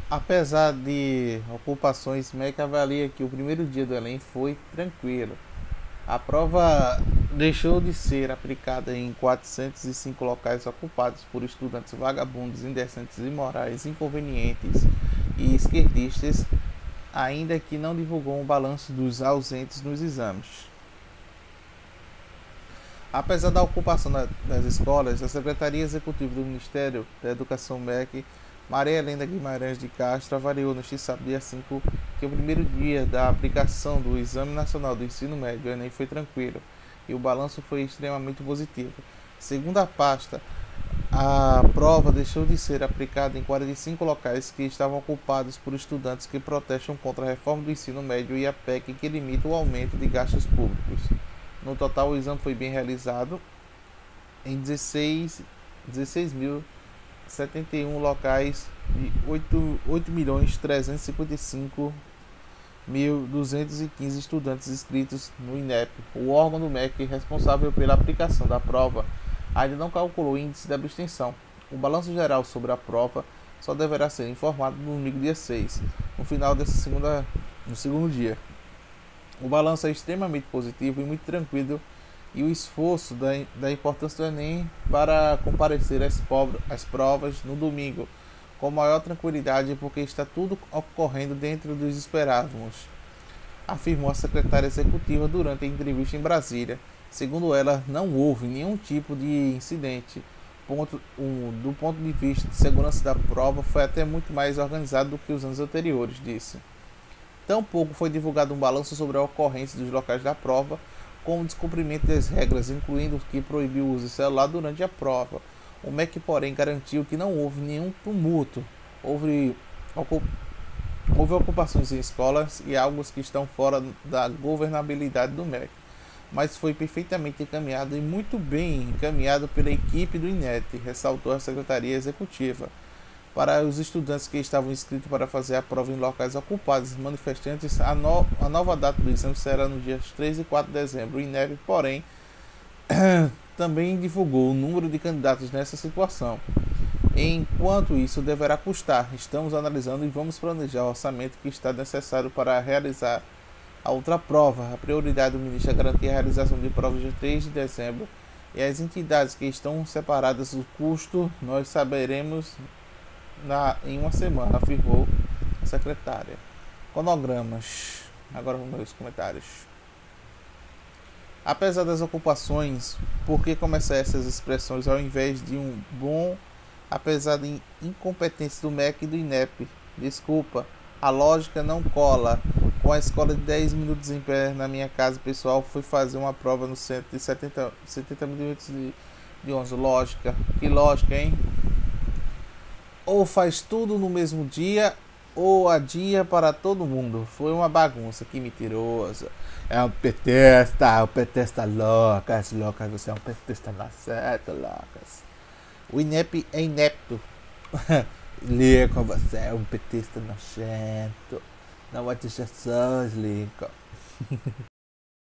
Apesar de ocupações, MEC avalia que o primeiro dia do Enem foi tranquilo. A prova deixou de ser aplicada em 405 locais ocupados por estudantes vagabundos, indecentes, imorais, inconvenientes e esquerdistas, ainda que não divulgou um balanço dos ausentes nos exames. Apesar da ocupação das escolas, a Secretaria Executiva do Ministério da Educação MEC, Maria Helena Guimarães de Castro, avaliou neste sábado, dia 5, que o primeiro dia da aplicação do Exame Nacional do Ensino Médio, Enem, foi tranquilo e o balanço foi extremamente positivo. Segundo a pasta, a prova deixou de ser aplicada em 45 locais que estavam ocupados por estudantes que protestam contra a reforma do ensino médio e a PEC que limita o aumento de gastos públicos. No total, o exame foi bem realizado em 16.071 locais de 8.355.215 estudantes inscritos no INEP. O órgão do MEC responsável pela aplicação da prova ainda não calculou o índice de abstenção. O balanço geral sobre a prova só deverá ser informado no domingo, dia 6, no segundo dia. O balanço é extremamente positivo e muito tranquilo, e o esforço da importância do Enem para comparecer às provas no domingo com maior tranquilidade, porque está tudo ocorrendo dentro dos esperados, afirmou a secretária executiva durante a entrevista em Brasília. Segundo ela, não houve nenhum tipo de incidente. Do ponto de vista de segurança da prova, foi até muito mais organizado do que os anos anteriores, disse. Tampouco foi divulgado um balanço sobre a ocorrência dos locais da prova, com o descumprimento das regras, incluindo que proibiu o uso de celular durante a prova. O MEC, porém, garantiu que não houve nenhum tumulto. Houve ocupações em escolas e algo que estão fora da governabilidade do MEC, mas foi perfeitamente encaminhado e muito bem encaminhado pela equipe do INET, ressaltou a Secretaria Executiva. Para os estudantes que estavam inscritos para fazer a prova em locais ocupados, manifestantes, a nova data do exame será nos dias 3 e 4 de dezembro. O INEP, porém, também divulgou o número de candidatos nessa situação. Enquanto isso deverá custar, estamos analisando e vamos planejar o orçamento que está necessário para realizar a outra prova. A prioridade do ministro é garantir a realização de provas de 3 de dezembro e as entidades que estão separadas do custo nós saberemos em uma semana, afirmou a secretária. Cronogramas. Agora vamos ver os comentários. Apesar das ocupações, por que começar essas expressões ao invés de um bom, apesar de incompetência do MEC e do INEP? Desculpa, a lógica não cola. Com a escola de 10 minutos em pé na minha casa, pessoal, fui fazer uma prova no centro de 70 minutos de 11. Lógica, que lógica, hein? Ou faz tudo no mesmo dia, ou adia para todo mundo. Foi uma bagunça, que mentiroso. É um petesta Lucas, você é um petesta na seta, Lucas. O INEP é inepto. Lincoln, você é um petista nojento. Não vai ter Jesus, Lincoln.